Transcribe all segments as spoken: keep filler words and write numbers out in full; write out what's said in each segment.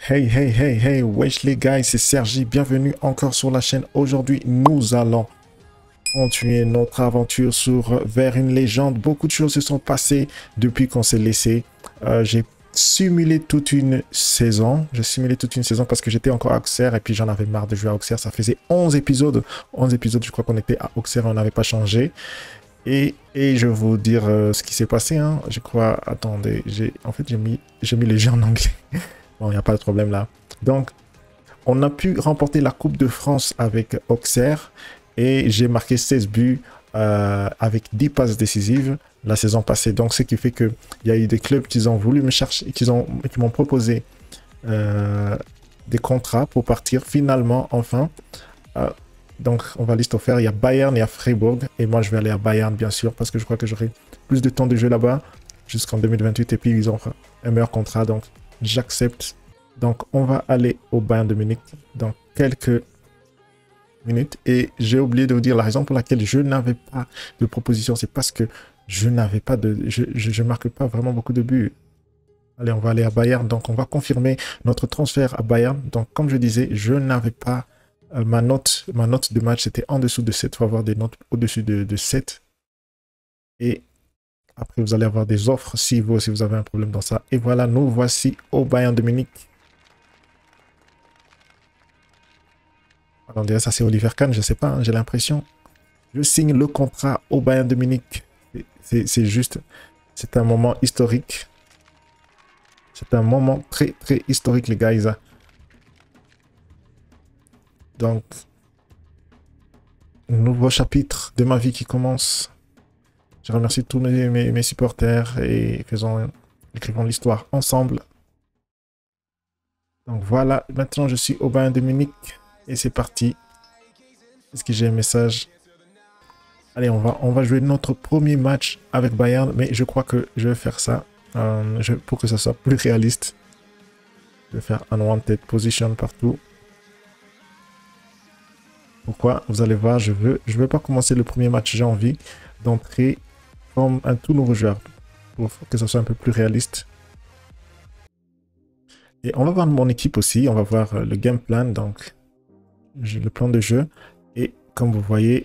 Hey, hey, hey, hey, wesh les gars, c'est Sergi, bienvenue encore sur la chaîne. Aujourd'hui, nous allons continuer notre aventure sur vers une légende. Beaucoup de choses se sont passées depuis qu'on s'est laissé. Euh, j'ai simulé toute une saison. J'ai simulé toute une saison parce que j'étais encore à Auxerre et puis j'en avais marre de jouer à Auxerre. Ça faisait onze épisodes. onze épisodes, je crois qu'on était à Auxerre et on n'avait pas changé. Et, et je vais vous dire euh, ce qui s'est passé. Hein. Je crois, attendez, j'ai en fait j'ai mis, j'ai mis le jeu en anglais. Bon, il n'y a pas de problème là. Donc, on a pu remporter la Coupe de France avec Auxerre et j'ai marqué seize buts euh, avec dix passes décisives la saison passée. Donc, ce qui fait qu'il y a eu des clubs qui ont voulu me chercher, qui ont, qui m'ont proposé euh, des contrats pour partir finalement, enfin. Euh, donc, on va liste offert. Il y a Bayern, il y a Freiburg. Et moi, je vais aller à Bayern, bien sûr, parce que je crois que j'aurai plus de temps de jeu là-bas jusqu'en deux mille vingt-huit. Et puis, ils ont un meilleur contrat. Donc, j'accepte. Donc, on va aller au Bayern de Munich dans quelques minutes. Et j'ai oublié de vous dire la raison pour laquelle je n'avais pas de proposition. C'est parce que je n'avais pas de... Je ne marque pas vraiment beaucoup de buts. Allez, on va aller à Bayern. Donc, on va confirmer notre transfert à Bayern. Donc, comme je disais, je n'avais pas... Euh, ma, note, ma note de match, c'était en dessous de sept. Il faut avoir des notes au-dessus de, de sept. Et... après, vous allez avoir des offres si vous, si vous avez un problème dans ça. Et voilà, nous voici au Bayern de Munich. On dirait ça, c'est Oliver Kahn, je ne sais pas, hein, j'ai l'impression. Je signe le contrat au Bayern de Munich. C'est juste, c'est un moment historique. C'est un moment très, très historique, les gars. Donc, un nouveau chapitre de ma vie qui commence. Je remercie tous mes, mes, mes supporters et faisons, écrivons l'histoire ensemble. Donc voilà, maintenant je suis au Bayern de Munich et c'est parti. Est-ce que j'ai un message? Allez, on va, on va jouer notre premier match avec Bayern, mais je crois que je vais faire ça euh, je, pour que ça soit plus réaliste. Je vais faire unwanted position partout. Pourquoi? Vous allez voir, je veux, je veux pas commencer le premier match, j'ai envie d'entrer comme un tout nouveau joueur pour que ça soit un peu plus réaliste. Et on va voir mon équipe aussi, on va voir le game plan, donc le plan de jeu. Et comme vous voyez,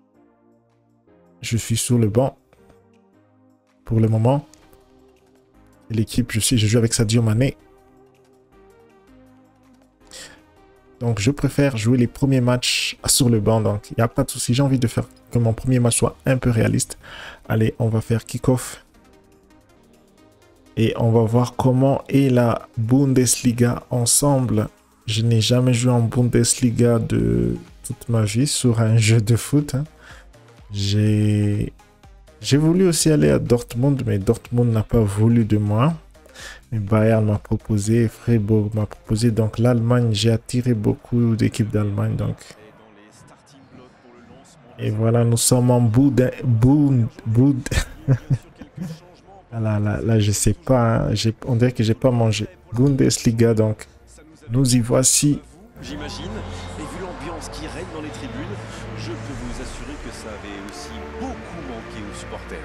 je suis sur le banc pour le moment. L'équipe, je suis, je joue avec Sadio Mané. Donc, je préfère jouer les premiers matchs sur le banc. Donc, il n'y a pas de souci. J'ai envie de faire que mon premier match soit un peu réaliste. Allez, on va faire kick-off. Et on va voir comment est la Bundesliga ensemble. Je n'ai jamais joué en Bundesliga de toute ma vie sur un jeu de foot. Hein. J'ai... J'ai voulu aussi aller à Dortmund, mais Dortmund n'a pas voulu de moi. Mais Bayern m'a proposé, Freiburg m'a proposé. Donc l'Allemagne, j'ai attiré beaucoup d'équipes d'Allemagne. Donc. Et voilà, nous sommes en bout d'un... Boud, boud. là, là, là, je sais pas. Hein. On dirait que j'ai pas mangé. Bundesliga, donc. Nous y voici. J'imagine, et vu l'ambiance qui règne dans les tribunes, je peux vous assurer que ça avait aussi beaucoup manqué aux supporters.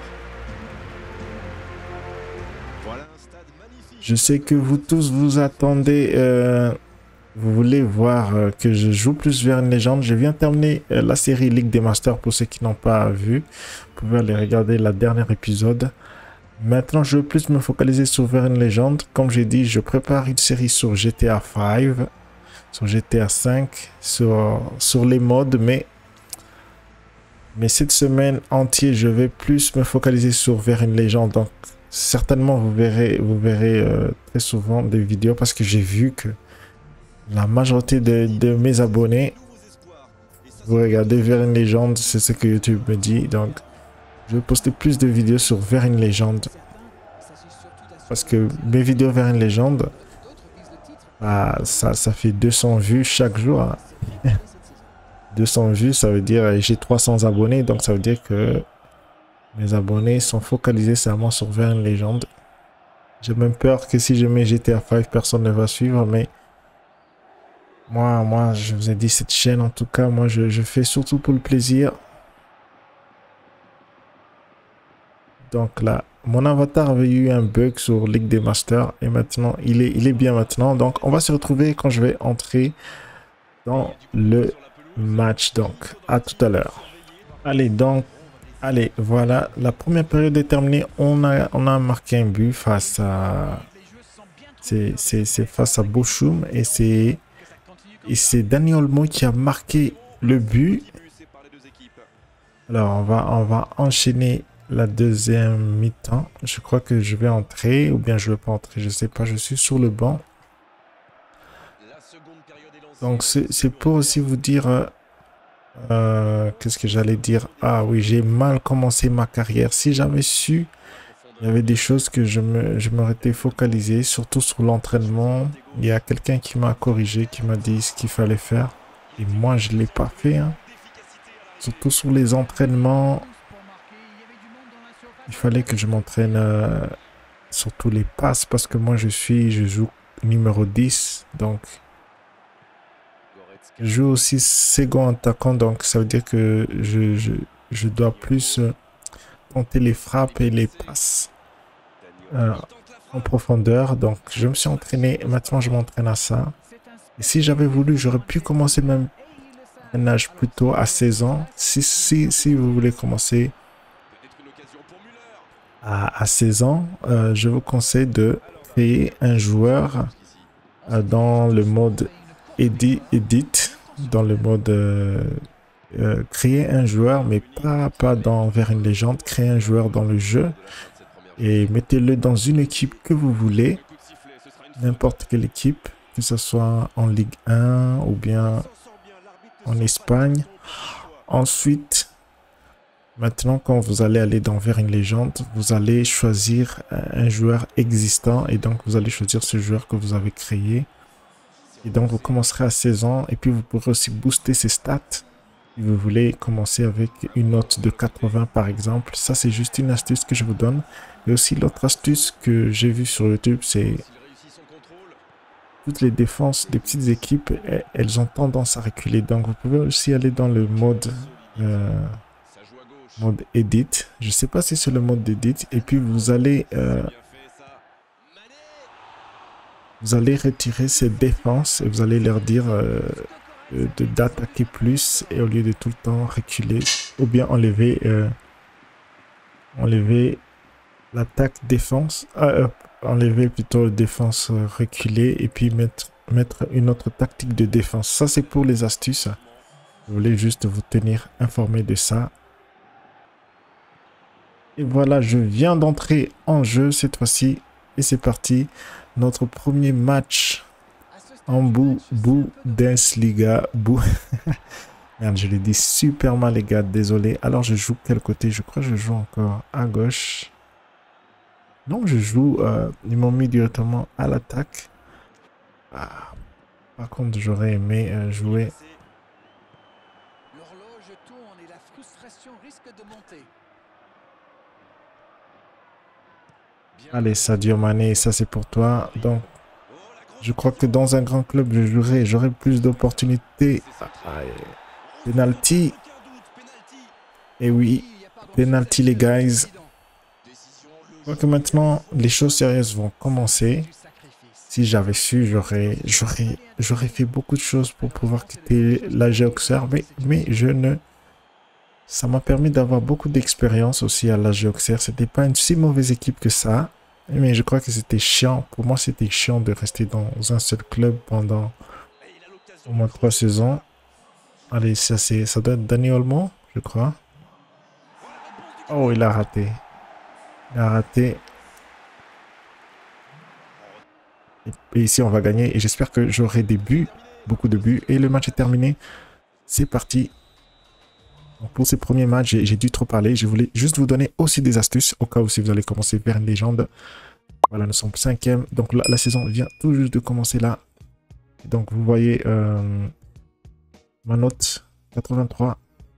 Voilà un stade magnifique. Je sais que vous tous vous attendez, euh, vous voulez voir euh, que je joue plus vers une légende. Je viens terminer euh, la série Ligue des Masters pour ceux qui n'ont pas vu. Vous pouvez aller regarder la dernière épisode. Maintenant, je veux plus me focaliser sur vers une légende. Comme j'ai dit, je prépare une série sur G T A cinq. Sur G T A cinq, sur, sur les modes, mais, mais cette semaine entière, je vais plus me focaliser sur vers une légende. Donc, certainement, vous verrez, vous verrez euh, très souvent des vidéos parce que j'ai vu que la majorité de, de mes abonnés, vous regardez vers une légende, c'est ce que YouTube me dit. Donc, je vais poster plus de vidéos sur vers une légende parce que mes vidéos vers une légende, ah, ça, ça fait deux cents vues chaque jour. Hein. deux cents vues, ça veut dire j'ai trois cents abonnés. Donc, ça veut dire que mes abonnés sont focalisés seulement sur vers une légende. J'ai même peur que si je mets G T A cinq, personne ne va suivre. Mais moi, moi, je vous ai dit, cette chaîne, en tout cas, moi, je, je fais surtout pour le plaisir. Donc là, mon avatar avait eu un bug sur Ligue des Masters et maintenant, il est, il est bien maintenant. Donc, on va se retrouver quand je vais entrer dans le match. Donc, à tout à l'heure. Allez, donc, allez, voilà. La première période est terminée. On a, on a marqué un but face à... C'est face à Bochum et c'est et c'est Dani Olmo qui a marqué le but. Alors, on va, on va enchaîner la deuxième mi-temps. Je crois que je vais entrer ou bien je ne vais pas entrer. Je ne sais pas, je suis sur le banc. Donc, c'est pour aussi vous dire... Euh, euh, Qu'est-ce que j'allais dire? Ah oui, j'ai mal commencé ma carrière. Si j'avais su, il y avait des choses que je me, je m'aurais été focalisé, surtout sur l'entraînement. Il y a quelqu'un qui m'a corrigé, qui m'a dit ce qu'il fallait faire. Et moi, je ne l'ai pas fait. Hein. Surtout sur les entraînements. Il fallait que je m'entraîne euh, sur tous les passes parce que moi, je suis, je joue numéro dix. Donc, je joue aussi second attaquant. Donc, ça veut dire que je, je, je dois plus euh, compter les frappes et les passes. Euh, en profondeur, donc je me suis entraîné, maintenant je m'entraîne à ça. Et si j'avais voulu, j'aurais pu commencer même un âge plus tôt, à seize ans. Si, si, si vous voulez commencer à, à seize ans, euh, je vous conseille de créer un joueur euh, dans le mode edit, edit dans le mode euh, euh, créer un joueur, mais pas, pas dans vers une légende, créer un joueur dans le jeu. Et mettez-le dans une équipe que vous voulez, n'importe quelle équipe, que ce soit en Ligue un ou bien en Espagne. Ensuite, maintenant, quand vous allez aller dans vers une légende, vous allez choisir un joueur existant et donc vous allez choisir ce joueur que vous avez créé. Et donc, vous commencerez à seize ans et puis vous pourrez aussi booster ses stats. Si vous voulez commencer avec une note de quatre-vingts par exemple, ça c'est juste une astuce que je vous donne. Et aussi l'autre astuce que j'ai vue sur YouTube, c'est toutes les défenses des petites équipes, elles ont tendance à reculer. Donc vous pouvez aussi aller dans le mode, euh, mode edit. Je ne sais pas si c'est le mode edit. Et puis vous allez, euh, vous allez retirer ces défenses et vous allez leur dire... Euh, de d'attaquer plus et au lieu de tout le temps reculer ou bien enlever euh, enlever l'attaque défense euh, enlever plutôt défense euh, reculer et puis mettre mettre une autre tactique de défense. Ça c'est pour les astuces. Je voulais juste vous tenir informé de ça. Et voilà, je viens d'entrer en jeu cette fois-ci et c'est parti, notre premier match en Bundesliga. Bou... Merde, je l'ai dit super mal, les gars. Désolé. Alors, je joue quel côté? Je crois que je joue encore à gauche. Non, je joue... Euh, ils m'ont mis directement à l'attaque. Ah, par contre, j'aurais aimé euh, jouer... Allez, Sadio Mané, ça c'est pour toi. Donc, je crois que dans un grand club, je jouerai, j'aurai plus d'opportunités. Ah, penalty. Et oui, penalty les guys. Je crois que maintenant, les choses sérieuses vont commencer. Si j'avais su, j'aurais j'aurais j'aurais fait beaucoup de choses pour pouvoir quitter l'A G Auxerre. Mais, mais je ne... Ça m'a permis d'avoir beaucoup d'expérience aussi à l'A G Auxerre. C'était pas une si mauvaise équipe que ça. Mais je crois que c'était chiant. Pour moi, c'était chiant de rester dans un seul club pendant au moins trois saisons. Allez, ça, ça doit être Dani Olmo, je crois. Oh, il a raté. Il a raté. Et, et ici, on va gagner. Et j'espère que j'aurai des buts. Beaucoup de buts. Et le match est terminé. C'est parti. Donc pour ces premiers matchs, j'ai dû trop parler. Je voulais juste vous donner aussi des astuces au cas où si vous allez commencer vers une légende. Voilà, nous sommes cinquième. Donc la, la saison vient tout juste de commencer là. Donc vous voyez euh, ma note quatre-vingt-trois.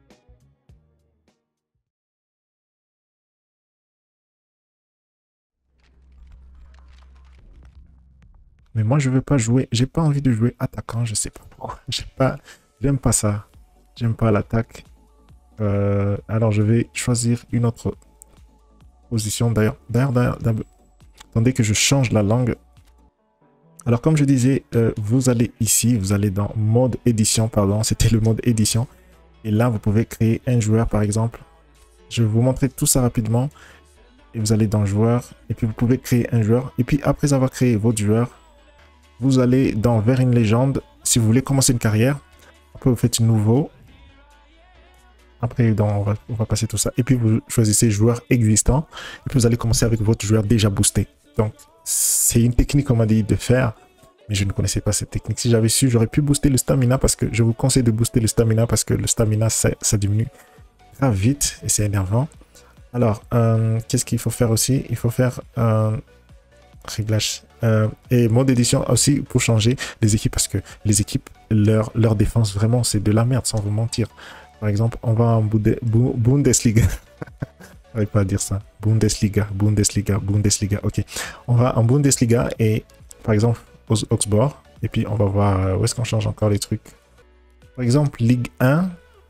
Mais moi je veux pas jouer. J'ai pas envie de jouer attaquant. Je sais pas pourquoi. J'ai pas. J'aime pas ça. J'aime pas l'attaque. Euh, alors je vais choisir une autre position. D'ailleurs, d'ailleurs, d'ailleurs, attendez que je change la langue. Alors, comme je disais, euh, vous allez ici, vous allez dans mode édition, pardon, c'était le mode édition. Et là, vous pouvez créer un joueur, par exemple. Je vais vous montrer tout ça rapidement. Et vous allez dans joueur, et puis vous pouvez créer un joueur. Et puis, après avoir créé votre joueur, vous allez dans vers une légende. Si vous voulez commencer une carrière, après vous faites nouveau. Après, dans, on, va, on va passer tout ça. Et puis, vous choisissez joueur existant. Et puis, vous allez commencer avec votre joueur déjà boosté. Donc, c'est une technique qu'on m'a dit de faire. Mais je ne connaissais pas cette technique. Si j'avais su, j'aurais pu booster le stamina. Parce que je vous conseille de booster le stamina. Parce que le stamina, ça, ça diminue grave vite. Et c'est énervant. Alors, euh, qu'est-ce qu'il faut faire aussi? Il faut faire euh, réglage. Euh, et mode édition aussi pour changer les équipes. Parce que les équipes, leur, leur défense, vraiment, c'est de la merde sans vous mentir. Par exemple, on va en Bunde Bundesliga. Je n'arrive pas à dire ça. Bundesliga, Bundesliga, Bundesliga. Ok. On va en Bundesliga et par exemple, aux Augsburg. Et puis, on va voir où est-ce qu'on change encore les trucs. Par exemple, Ligue un.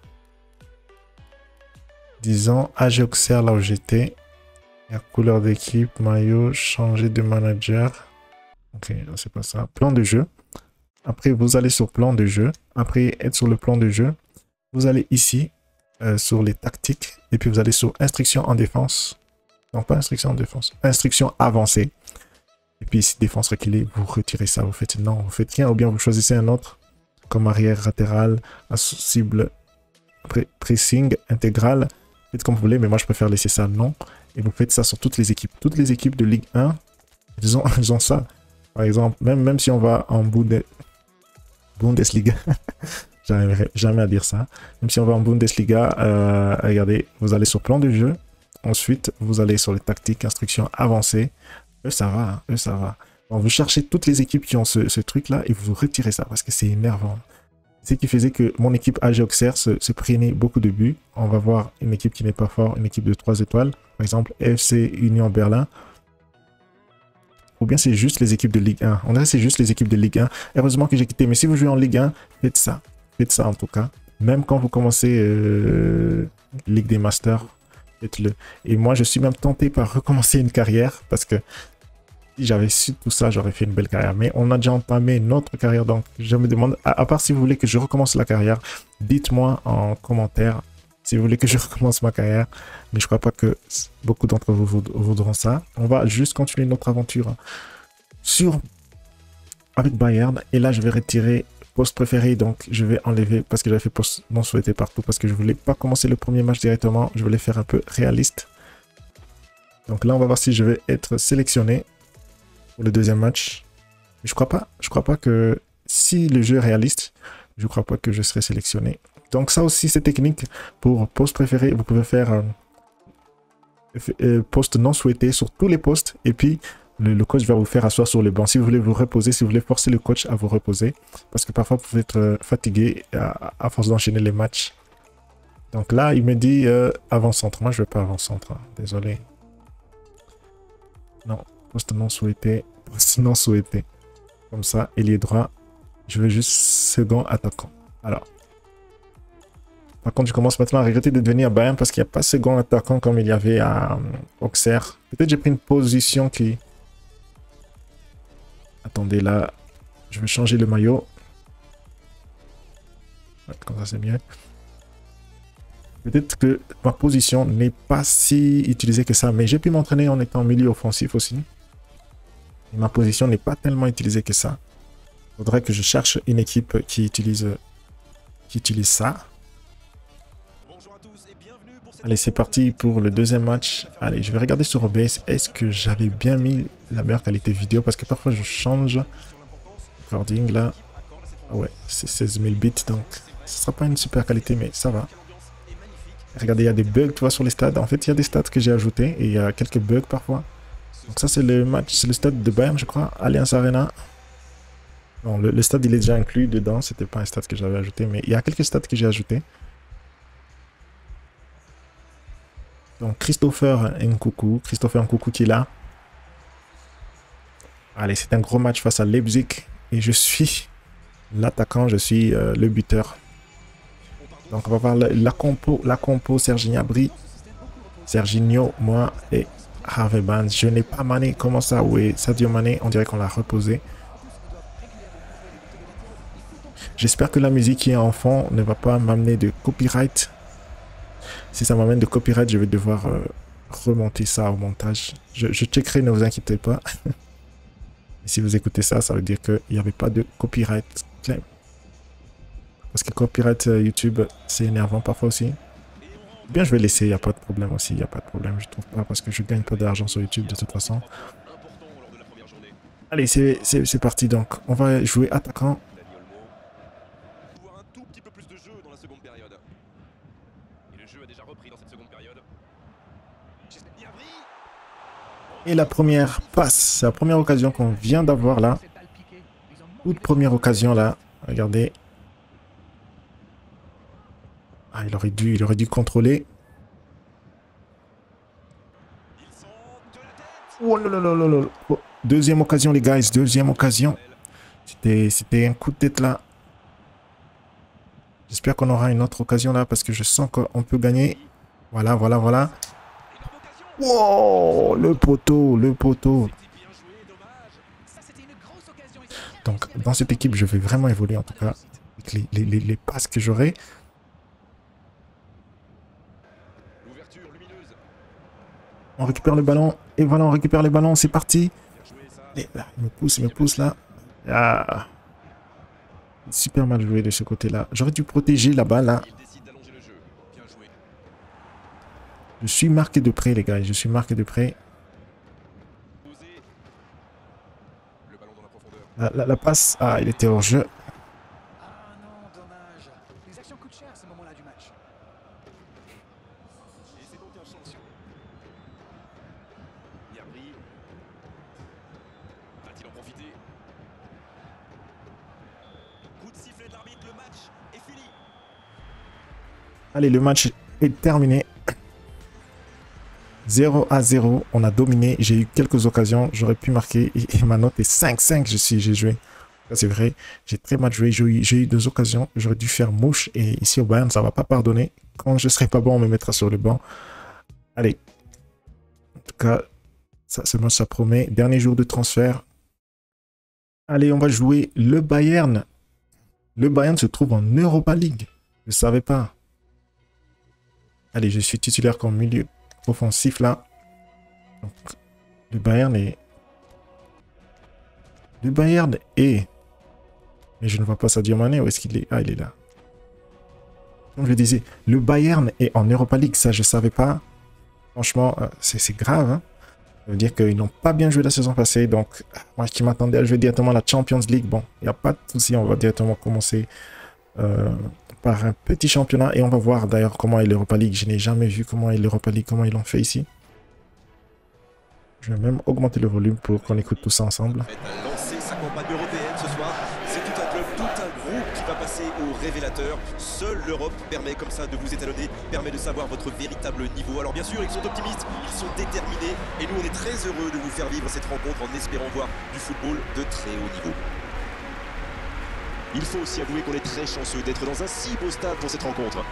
Disons, A G Auxerre, là où j'étais. Il y a couleur d'équipe, maillot, changer de manager. Ok, c'est pas ça. Plan de jeu. Après, vous allez sur plan de jeu. Après, être sur le plan de jeu. Vous allez ici, euh, sur les tactiques, et puis vous allez sur instruction en défense. Non, pas instruction en défense, instruction avancée. Et puis ici, défense reculée, vous retirez ça, vous faites non, vous faites rien, ou bien vous choisissez un autre, comme arrière latéral, cible, pressing, intégral. Faites comme vous voulez, mais moi je préfère laisser ça non. Et vous faites ça sur toutes les équipes. Toutes les équipes de Ligue un, elles ont, elles ont ça. Par exemple, même, même si on va en Bunde... Bundesliga... J'arriverai jamais à dire ça. Même si on va en Bundesliga, euh, regardez, vous allez sur plan de jeu. Ensuite, vous allez sur les tactiques, instructions avancées. Eux, ça va. Hein, eux, ça va. Donc, vous cherchez toutes les équipes qui ont ce, ce truc-là et vous retirez ça parce que c'est énervant. C'est ce qui faisait que mon équipe A G Auxerre se, se prenait beaucoup de buts. On va voir une équipe qui n'est pas forte, une équipe de trois étoiles. Par exemple, F C Union Berlin. Ou bien c'est juste les équipes de Ligue un. On dirait que c'est juste les équipes de Ligue un. Heureusement que j'ai quitté. Mais si vous jouez en Ligue un, faites ça. Faites ça en tout cas. Même quand vous commencez euh, Ligue des Masters, faites-le. Et moi, je suis même tenté par recommencer une carrière. Parce que si j'avais su tout ça, j'aurais fait une belle carrière. Mais on a déjà entamé notre carrière. Donc, je me demande, à, à part si vous voulez que je recommence la carrière, dites-moi en commentaire si vous voulez que je recommence ma carrière. Mais je crois pas que beaucoup d'entre vous voudront ça. On va juste continuer notre aventure sur avec Bayern. Et là, je vais retirer poste préféré. Donc, je vais enlever parce que j'avais fait poste non souhaité partout. Parce que je voulais pas commencer le premier match directement. Je voulais faire un peu réaliste. Donc là, on va voir si je vais être sélectionné pour le deuxième match. Mais je crois pas. Je crois pas que si le jeu est réaliste, je crois pas que je serai sélectionné. Donc ça aussi, c'est technique pour poste préféré. Vous pouvez faire euh, euh, poste non souhaité sur tous les postes. Et puis, le, le coach va vous faire asseoir sur le banc. Si vous voulez vous reposer, si vous voulez forcer le coach à vous reposer. Parce que parfois, vous pouvez être euh, fatigué à, à force d'enchaîner les matchs. Donc là, il me dit euh, avant-centre. Moi, je ne vais pas avant-centre. Hein. Désolé. Non, poste non souhaité. Poste non souhaité. Comme ça, ailier droit. Je veux juste second attaquant. Alors. Par contre, je commence maintenant à regretter de devenir Bayern parce qu'il n'y a pas second attaquant comme il y avait à euh, Auxerre. Peut-être j'ai pris une position qui... Attendez, là, je vais changer le maillot. Ouais, comme ça, c'est mieux. Peut-être que ma position n'est pas si utilisée que ça, mais j'ai pu m'entraîner en étant milieu offensif aussi. Et ma position n'est pas tellement utilisée que ça. Il faudrait que je cherche une équipe qui utilise, qui utilise ça. Allez, c'est parti pour le deuxième match. Allez, je vais regarder sur O B S. Est-ce que j'avais bien mis la meilleure qualité vidéo? Parce que parfois, je change. Recording, là. Ah ouais, c'est seize mille bits. Donc, ce ne sera pas une super qualité, mais ça va. Regardez, il y a des bugs, tu vois, sur les stades. En fait, il y a des stats que j'ai ajoutés. Et il y a quelques bugs parfois. Donc ça, c'est le match. C'est le stade de Bayern, je crois. Allianz Arena. Non, le, le stade, il est déjà inclus dedans. C'était pas un stade que j'avais ajouté. Mais il y a quelques stats que j'ai ajoutés. Donc, Christopher Nkunku. Christopher Nkunku qui est là. Allez, c'est un gros match face à Leipzig. Et je suis l'attaquant, je suis euh, le buteur. Donc, on va voir la, la compo, la compo Serginho Gnabry. Serginho, moi et Harvey Barnes, je n'ai pas Mané. Comment ça? Oui, Sadio Mané, on dirait qu'on l'a reposé. J'espère que la musique qui est en fond ne va pas m'amener de copyright. Si ça m'amène de copyright, je vais devoir euh, remonter ça au montage. Je, je checkerai, ne vous inquiétez pas. Et si vous écoutez ça, ça veut dire qu'il n'y avait pas de copyright claim. Parce que copyright euh, YouTube, c'est énervant parfois aussi. Bien, je vais laisser, il n'y a pas de problème aussi, il n'y a pas de problème, je trouve pas, parce que je gagne pas d'argent sur YouTube de toute façon. Allez, c'est parti donc, on va jouer attaquant. Et la première passe, c'est la première occasion qu'on vient d'avoir là. Toute première occasion là, regardez. Ah, il aurait dû, il aurait dû contrôler. Oh là là là là là. Oh, deuxième occasion les guys, deuxième occasion. C'était, c'était un coup de tête là. J'espère qu'on aura une autre occasion là parce que je sens qu'on peut gagner. Voilà, voilà, voilà. Wow, le poteau, le poteau. Donc, dans cette équipe, je vais vraiment évoluer en tout cas. Avec les, les, les, les passes que j'aurai. On récupère le ballon. Et voilà, on récupère les ballons. C'est parti. Et là, il me pousse, il me pousse là. Ah. Super mal joué de ce côté-là. J'aurais dû protéger la balle là. Je suis marqué de près, les gars. Je suis marqué de près. La, la, la passe. Ah, il était hors jeu. Ah non, dommage. Les actions coûtent cher à ce moment-là du match. Et c'est donc un champ. Yabri. Va-t-il en profiter? Coup de sifflet de l'arbitre, le match est fini. Allez, le match est terminé. zéro à zéro, on a dominé. J'ai eu quelques occasions, j'aurais pu marquer. Et, et ma note est cinq cinq, je suis, j'ai joué. C'est vrai, j'ai très mal joué. J'ai eu, eu deux occasions, j'aurais dû faire mouche. Et ici au Bayern, ça ne va pas pardonner. Quand je ne serai pas bon, on me mettra sur le banc. Allez. En tout cas, ça, ce match, ça promet. Dernier jour de transfert. Allez, on va jouer le Bayern. Le Bayern se trouve en Europa League. Je ne savais pas. Allez, je suis titulaire comme milieu offensif là. Donc, le Bayern est... Le Bayern est... Mais je ne vois pas Sadio Mané. Où est-ce qu'il est? Ah, il est là. Comme je disais, le Bayern est en Europa League. Ça, je ne savais pas. Franchement, c'est grave. Hein. Ça veut dire qu'ils n'ont pas bien joué la saison passée. Donc, moi qui m'attendais à jouer directement à la Champions League. Bon, il n'y a pas de souci. On va directement commencer euh, par un petit championnat. Et on va voir d'ailleurs comment est l'Europa League. Je n'ai jamais vu comment est l'Europa League, comment ils l'ont fait ici. Je vais même augmenter le volume pour qu'on écoute tout ça ensemble. Lancer sa campagne européenne ce soir, c'est tout un club, tout un groupe qui va passer au révélateur. Seule l'Europe permet comme ça de vous étalonner, permet de savoir votre véritable niveau. Alors bien sûr, ils sont optimistes, ils sont déterminés et nous on est très heureux de vous faire vivre cette rencontre en espérant voir du football de très haut niveau. Il faut aussi avouer qu'on est très chanceux d'être dans un si beau stade pour cette rencontre.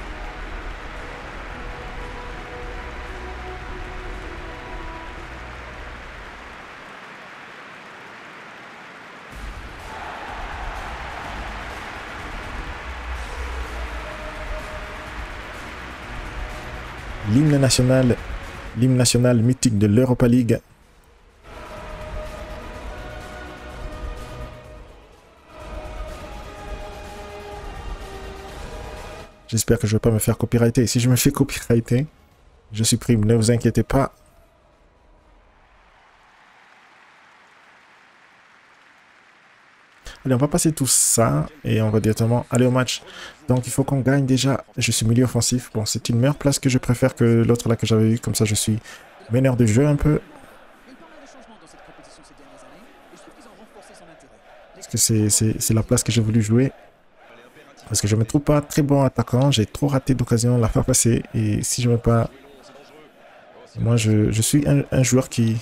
L'hymne national, l'hymne national mythique de l'Europa League. J'espère que je ne vais pas me faire copyrighter. Si je me fais copyrighter, je supprime. Ne vous inquiétez pas. Allez, on va passer tout ça et on va directement aller au match. Donc, il faut qu'on gagne déjà. Je suis milieu offensif. Bon, c'est une meilleure place que je préfère que l'autre là que j'avais eu. Comme ça, je suis meneur de jeu un peu. Parce que c'est la place que j'ai voulu jouer. Parce que je ne me trouve pas très bon attaquant. J'ai trop raté d'occasion la fois passée. Et si je ne veux pas... Moi, je, je suis un, un joueur qui...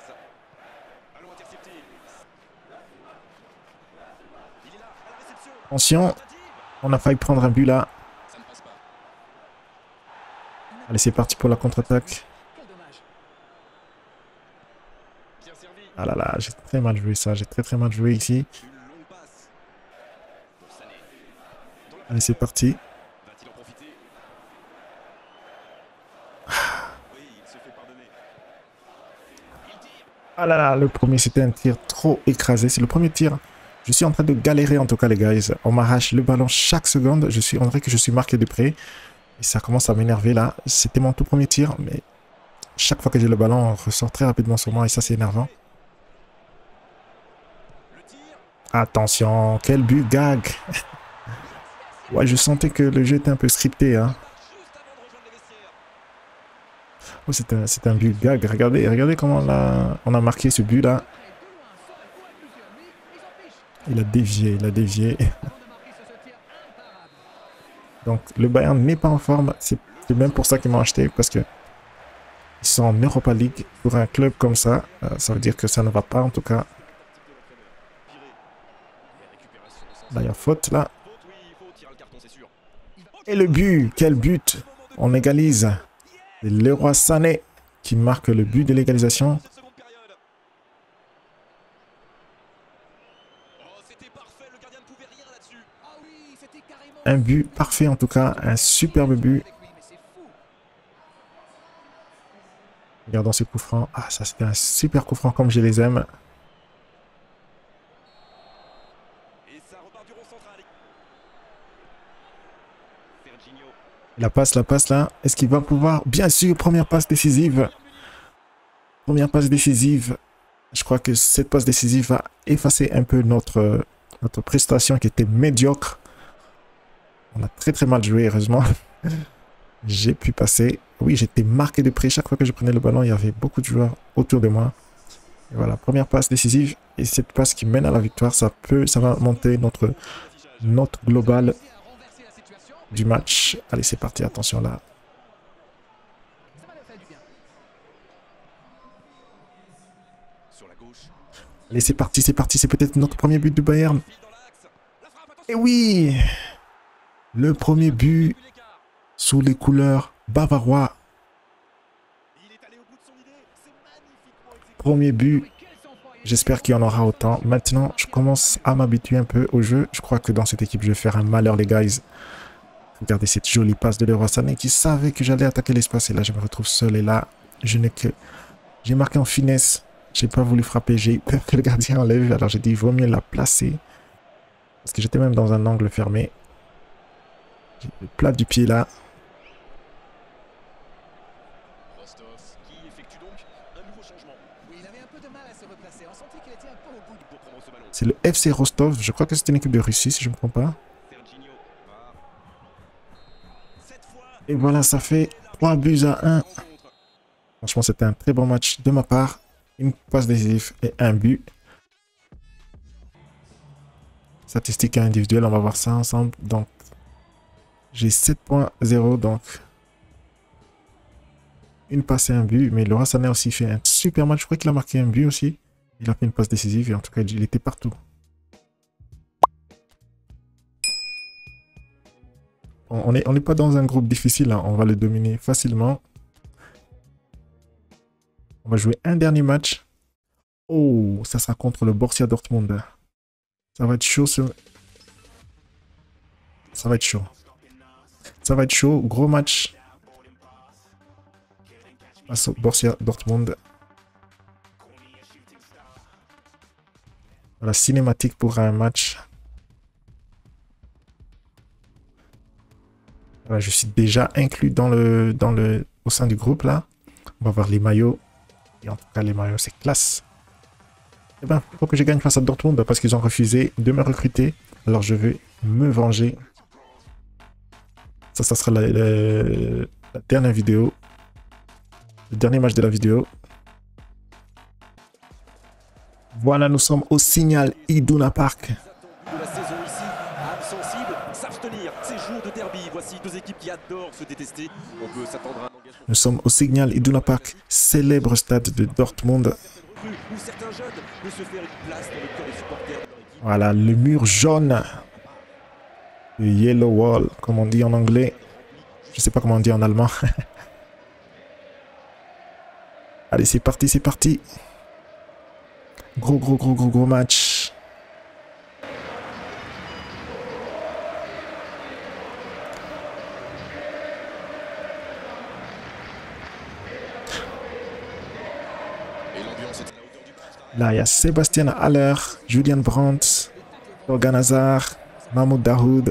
Attention, on a failli prendre un but là. Allez, c'est parti pour la contre-attaque. Ah là là, j'ai très mal joué ça. J'ai très très mal joué ici. Une longue passe. Pour Sané. Dans la Allez, c'est parti. Va-t-il en profiter? Oui, il se fait pardonner. Il tire. Ah là là, le premier, c'était un tir trop écrasé. C'est le premier tir. Je suis en train de galérer en tout cas, les guys. On m'arrache le ballon chaque seconde. Je suis, on dirait que je suis marqué de près. Et ça commence à m'énerver là. C'était mon tout premier tir, mais chaque fois que j'ai le ballon, on ressort très rapidement sur moi et ça, c'est énervant. Le tir. Attention, quel but gag. Ouais, je sentais que le jeu était un peu scripté. Hein. Juste avant de rejoindre les vestiaires. Oh, c'est un, c'est un but gag. Regardez, regardez comment on a, on a marqué ce but là. Il a dévié, il a dévié. Donc le Bayern n'est pas en forme. C'est même pour ça qu'ils m'ont acheté. Parce que ils sont en Europa League. Pour un club comme ça, euh, ça veut dire que ça ne va pas en tout cas. Là, il y a faute là. Faute, oui, faute, tire le carton, c'est sûr. Et le but, quel but. On égalise. C'est Leroy Sané qui marque le but de l'égalisation. Cette seconde période. Oh, c'était parfait, le gardien ne pouvait rien là-dessus. Ah oui, c'était carrément Un but parfait en tout cas. Un superbe but. avec lui, mais c'est fou. Regardons ce coup franc. Ah, ça c'était un super coup franc comme je les aime. Et ça repart du rond central. Serginho. La passe, la passe là. Est-ce qu'il va pouvoir? Bien sûr, première passe décisive. Première passe décisive. Je crois que cette passe décisive va effacer un peu notre, notre prestation qui était médiocre. On a très très mal joué, heureusement. J'ai pu passer. Oui, j'étais marqué de près. Chaque fois que je prenais le ballon, il y avait beaucoup de joueurs autour de moi. Et voilà, première passe décisive. Et cette passe qui mène à la victoire, ça peut, ça va monter notre, notre global Renverser la situation, du match. Allez, c'est parti. Attention là. ça va leur faire du bien. Sur la gauche. Allez, c'est parti, c'est parti. C'est peut-être notre premier but du Bayern. File dans l'axe. La frappe, attention. Et oui! Le premier but Vu l'écart. sous les couleurs bavarois. Il est allé au bout de son idée. C'est magnifiquement exécuté. Premier but. Mais quel sang-froid, il est J'espère qu'il y en aura autant. Maintenant, je commence à m'habituer un peu au jeu. Je crois que dans cette équipe, je vais faire un malheur, les guys. Regardez cette jolie passe de Leroy Sané qui savait que j'allais attaquer l'espace. Et là, je me retrouve seul. Et là, je n'ai que... J'ai marqué en finesse. J'ai pas voulu frapper. J'ai eu peur que le gardien enlève. Alors, j'ai dit, il vaut mieux la placer. Parce que j'étais même dans un angle fermé. J'ai le plat du pied là. Rostov qui effectue donc un nouveau changement Oui, il avait un peu de mal à se replacer. On sentait qu'il était un peu au bout. pour prendre ce ballon. C'est le F C Rostov. Je crois que c'est une équipe de Russie, si je ne me trompe pas. Serginho va. Cette fois. Et voilà, ça fait trois buts à un. Rencontre. Franchement, c'était un très bon match de ma part. Une passe décisive et un but. Statistiques individuelles, on va voir ça ensemble. Donc, j'ai sept point zéro, donc une passe et un but. Mais Leroy Sané aussi fait un super match. Je crois qu'il a marqué un but aussi. Il a fait une passe décisive et en tout cas, il était partout. On n'est on n'est pas dans un groupe difficile, hein. On va le dominer facilement. On va jouer un dernier match. Oh, ça sera contre le Borussia Dortmund. Ça va être chaud. Ce... Ça va être chaud. Ça va être chaud. Gros match. Face au Borussia Dortmund. Voilà, cinématique pour un match. Voilà, je suis déjà inclus dans le, dans le, au sein du groupe là. On va voir les maillots. Et en tout cas, les maillots, c'est classe. Eh bien, il faut que je gagne face à Dortmund parce qu'ils ont refusé de me recruter. Alors, je vais me venger. Ça, ça sera la, la, la dernière vidéo. Le dernier match de la vidéo. Voilà, nous sommes au Signal Iduna Park. De la saison ici, âme sensible, s'abstenir. Ces jours de derby, voici deux équipes qui adorent se détester. On peut s'attendre à un engagement. Nous sommes au Signal Iduna Park, célèbre stade de Dortmund. Où certains jeunes peuvent se faire une place dans le cœur des supporters de leur équipe. Voilà, le mur jaune. Le Yellow Wall, comme on dit en anglais. Je sais pas comment on dit en allemand. Allez, c'est parti, c'est parti. gros, gros, gros, gros, gros match. Là, il y a Sébastien Haller, Julian Brandt, Thorgan Hazard, Mahmoud Dahoud.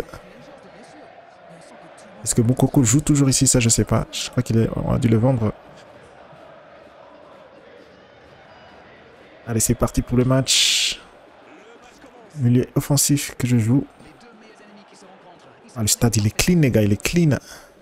Est-ce que Moukoko joue toujours ici? Ça, je sais pas. Je crois qu'on a dû le vendre. Allez, c'est parti pour le match. Milieu offensif que je joue. Ah, le stade, il est clean, les gars. Il est clean.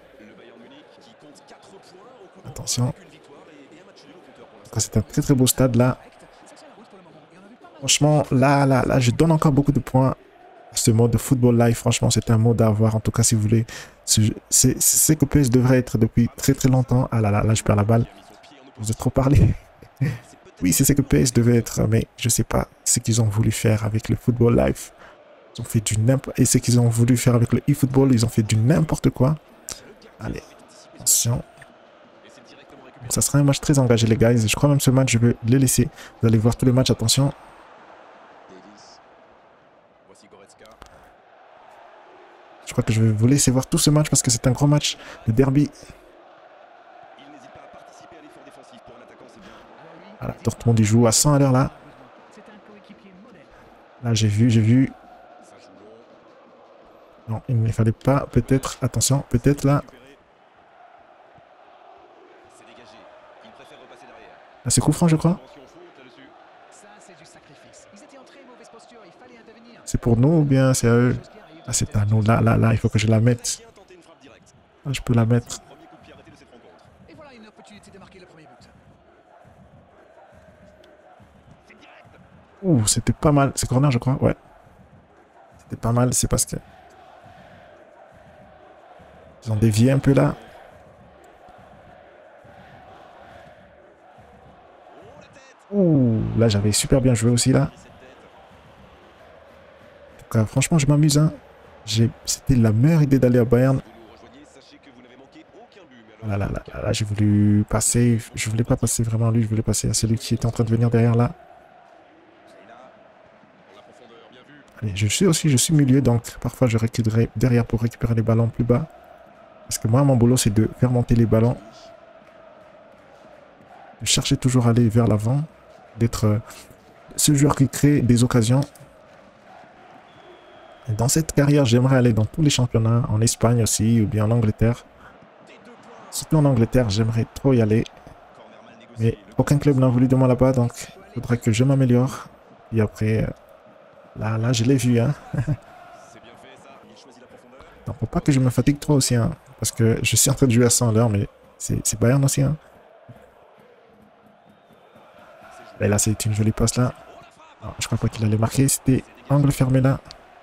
Attention. C'est un très, très beau stade, là. Franchement, là, là, là, je donne encore beaucoup de points à ce mode de football live. Franchement, c'est un mode à avoir. En tout cas, si vous voulez. C'est ce que P S devrait être depuis très, très longtemps. Ah là là, là, je perds la balle. Vous avez trop parlé. Oui, c'est ce que P S devait être. Mais je sais pas ce qu'ils ont voulu faire avec le football live. Ils ont fait du n'importe... Et ce qu'ils ont voulu faire avec le e-football, ils ont fait du n'importe quoi. Allez, attention. Ça sera un match très engagé, les gars. Je crois même ce match, je vais le laisser. Vous allez voir tous les matchs, attention. Je crois que je vais vous laisser voir tout ce match parce que c'est un gros match. Le derby. Voilà, Dortmund, il joue à cent à l'heure là. Là, j'ai vu, j'ai vu. Non, il ne fallait pas. Peut-être, attention, peut-être là. Là, c'est coup franc, je crois. C'est pour nous ou bien c'est à eux? Ah, c'est à nous. Là, là, là, il faut que je la mette. Ah, je peux la mettre. Ouh, c'était pas mal. C'est corner, je crois. Ouais. C'était pas mal. C'est parce que... Ils ont dévié un peu là. Ouh, là, j'avais super bien joué aussi, là. En tout cas, franchement, je m'amuse, hein. C'était la meilleure idée d'aller à Bayern. Là, là, là, là, là j'ai voulu passer. Je voulais pas passer vraiment à lui, je voulais passer à celui qui était en train de venir derrière là. Allez, je suis aussi, je suis milieu, donc parfois je reculerai derrière pour récupérer les ballons plus bas. Parce que moi, mon boulot, c'est de faire monter les ballons. De chercher toujours à aller vers l'avant. D'être euh, ce joueur qui crée des occasions. Et dans cette carrière, j'aimerais aller dans tous les championnats, en Espagne aussi, ou bien en Angleterre. Surtout en Angleterre, j'aimerais trop y aller. Mais aucun club n'a voulu de moi là-bas, donc il faudrait que je m'améliore. Et après, euh, là, là, je l'ai vu, hein. Donc, faut pas que je me fatigue trop aussi, hein. Parce que je suis en train de jouer à cent à l'heure, mais c'est Bayern aussi, hein. Et là, c'est une jolie passe, là. Non, je crois pas qu'il allait marquer. C'était angle fermé, là.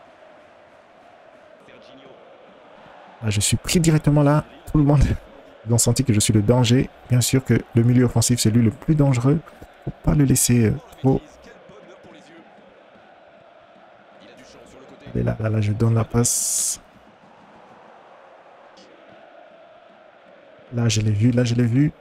Là, je suis pris directement là. Tout le monde... Ils ont senti que je suis le danger. Bien sûr que le milieu offensif, c'est lui le plus dangereux. Faut pas le laisser euh, trop. Et là, là, là, je donne la passe. Là, je l'ai vu, là, je l'ai vu.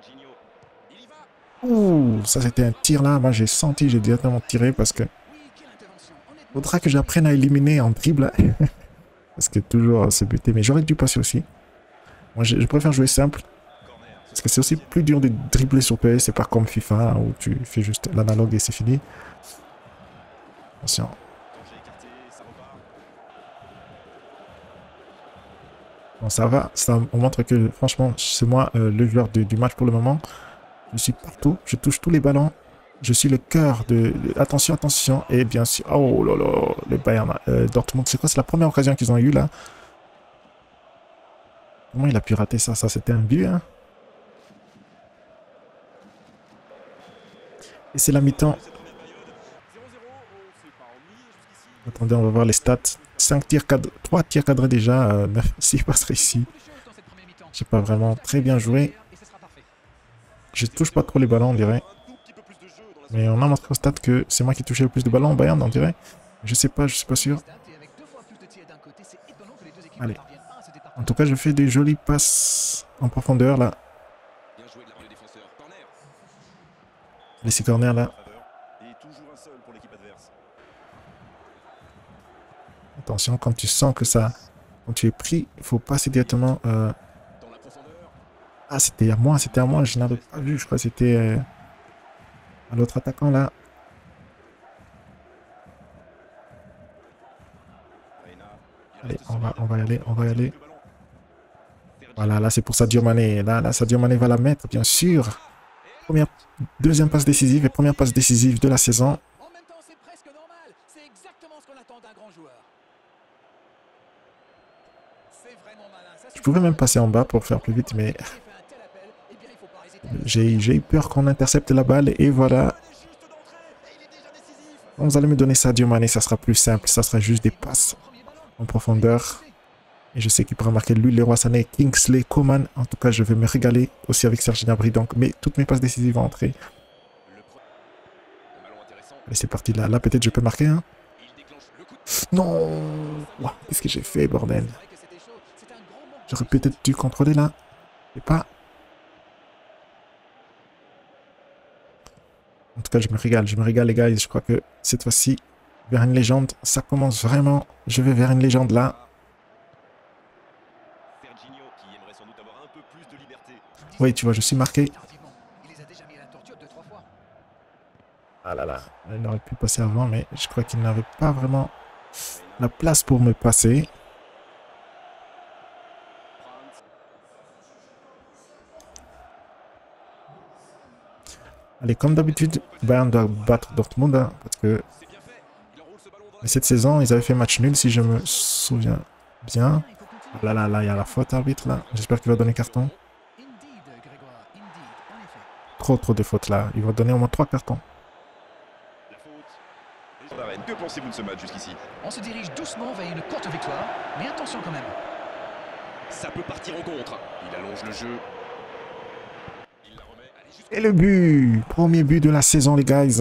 Ouh, ça c'était un tir là. Moi, j'ai senti, j'ai directement tiré parce que... Faudra que j'apprenne à éliminer en dribble. Parce que toujours se buter. Mais j'aurais dû passer aussi. Moi, je, je préfère jouer simple. Parce que c'est aussi plus dur de dribbler sur P S. C'est pas comme FIFA hein, où tu fais juste l'analogue et c'est fini. Attention. Bon, ça va. Ça montre que, franchement, c'est moi euh, le joueur de, du match pour le moment. Je suis partout. Je touche tous les ballons. Je suis le cœur de... de... Attention, attention. Et bien sûr... Oh là là. Le Bayern euh, Dortmund. C'est quoi? C'est la première occasion qu'ils ont eu là. Comment il a pu rater ça? Ça, c'était un but, hein. Et c'est la mi-temps. Attendez, on va voir les stats. cinq tirs cadrés, trois tirs cadrés déjà. Euh, neuf, six passes réussies. J'ai pas vraiment très bien joué. Je touche pas trop les ballons, on dirait. Mais on a montré au stade que c'est moi qui touchais le plus de ballons en Bayern, on dirait. Je sais pas, je suis pas sûr. Allez. En tout cas, je fais des jolies passes en profondeur là. Laissez corner là. toujours un seul pour l'équipe adverse. Attention, quand tu sens que ça... Quand tu es pris, il faut passer directement... Euh... Dans la profondeur. Ah, c'était à moi, c'était à moi, je n'avais pas vu. Je crois que c'était euh... à l'autre attaquant, là. Allez, on va, on va y aller, on va y aller. Voilà, là, c'est pour Sadio Mané. Là, là, Sadio Mané va la mettre, bien sûr. Première, deuxième passe décisive et première passe décisive de la saison. En même temps, c'est presque normal. C'est exactement ce qu'on attend d'un grand joueur. C'est vraiment malin. Ça, Je pouvais même passer en bas pour faire plus vite, mais j'ai j'ai eu peur qu'on intercepte la balle. Et voilà. Vous allez me donner Sadio Mané, ça sera plus simple. Ça sera juste des passes en profondeur. Et je sais qu'il pourra marquer lui, Leroy Sané, Kingsley, Coman. En tout cas, je vais me régaler aussi avec Serge Gnabry. Donc, mais toutes mes passes décisives vont entrer. Allez, c'est parti là. Là, peut-être je peux marquer. Hein. Non. Wow, qu'est-ce que j'ai fait, bordel? J'aurais peut-être dû contrôler là. Je sais pas. En tout cas, je me régale. Je me régale, les gars. Je crois que cette fois-ci, vers une légende, ça commence vraiment. Je vais vers une légende là. Oui, tu vois, je suis marqué. Ah là là, il aurait pu passer avant, mais je crois qu'il n'avait pas vraiment la place pour me passer. Allez, comme d'habitude, Bayern doit battre Dortmund, hein, parce que cette saison, ils avaient fait match nul, si je me souviens bien. Ah là là là, il y a la faute arbitre là. J'espère qu'il va donner carton. Trop trop de fautes là. Il va donner au moins trois cartons. Que pensez-vous de ce match jusqu'ici? On se dirige doucement vers une courte victoire, mais attention quand même. Ça peut partir en contre. Il allonge le jeu. Il la remet. Et le but! Premier but de la saison, les guys.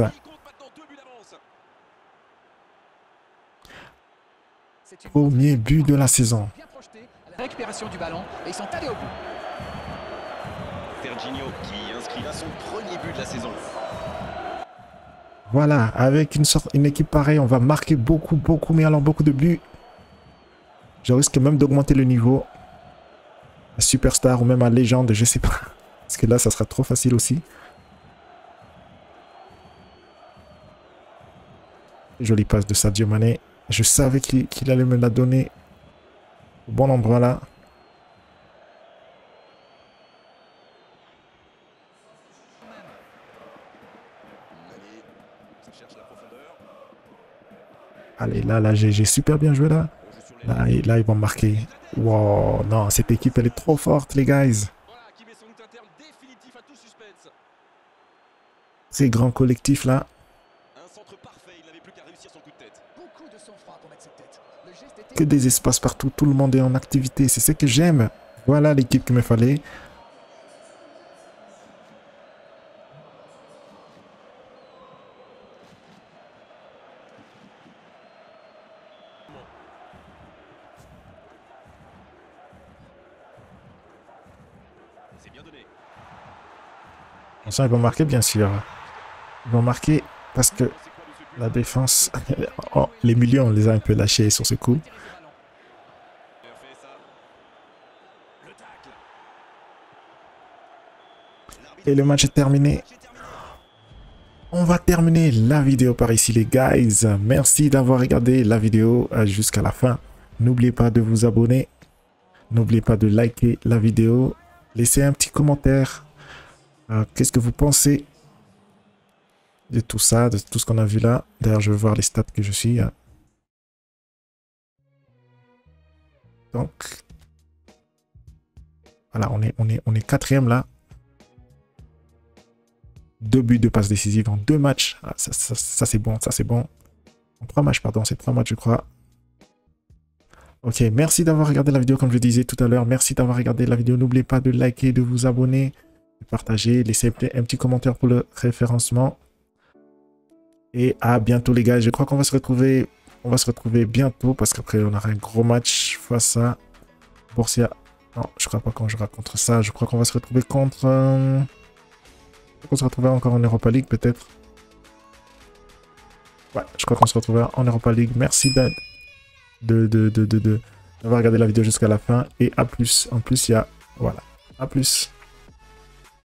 Premier but de la saison. La récupération du ballon et ils sont allés au bout. Serginho qui inscrit là son premier but de la saison. Voilà, avec une, sorte, une équipe pareille, on va marquer beaucoup, beaucoup, mais alors beaucoup de buts. Je risque même d'augmenter le niveau à Superstar ou même à Légende, je sais pas. Parce que là, ça sera trop facile aussi. Jolie passe de Sadio Mané. Je savais qu'il qu'il allait me la donner au bon endroit là. Allez, là, là, j'ai super bien joué là. Là, et là, ils vont marquer. Wow, non, cette équipe, elle est trop forte, les guys. Très grand collectif là. Que des espaces partout, tout le monde est en activité. C'est ce que j'aime. Voilà l'équipe qu'il me fallait. Attention, ils vont marquer, bien sûr. Ils vont marquer parce que la défense... Oh, les milieux, on les a un peu lâchés sur ce coup. Et le match est terminé. On va terminer la vidéo par ici, les guys. Merci d'avoir regardé la vidéo jusqu'à la fin. N'oubliez pas de vous abonner. N'oubliez pas de liker la vidéo. Laissez un petit commentaire. Euh, Qu'est-ce que vous pensez de tout ça, de tout ce qu'on a vu là? D'ailleurs, je vais voir les stats que je suis. Donc, voilà, on est, on est, on est quatrième là. Deux buts de passes décisives en deux matchs. Ah, ça, ça, ça c'est bon, ça c'est bon. En trois matchs, pardon, c'est trois matchs, je crois. Ok, merci d'avoir regardé la vidéo comme je disais tout à l'heure. Merci d'avoir regardé la vidéo. N'oubliez pas de liker, de vous abonner, de partager. Laissez un petit commentaire pour le référencement. Et à bientôt les gars. Je crois qu'on va se retrouver. On va se retrouver bientôt parce qu'après on aura un gros match face à Borussia. Non, je crois pas qu'on jouera contre ça. Je crois qu'on va se retrouver contre... Euh... On se retrouvera encore en Europa League peut-être. ouais, je crois qu'on se retrouvera en Europa League. Merci de, de, de, de, de, de, d'avoir regardé la vidéo jusqu'à la fin. Et à plus. En plus, il y a... Voilà. À plus.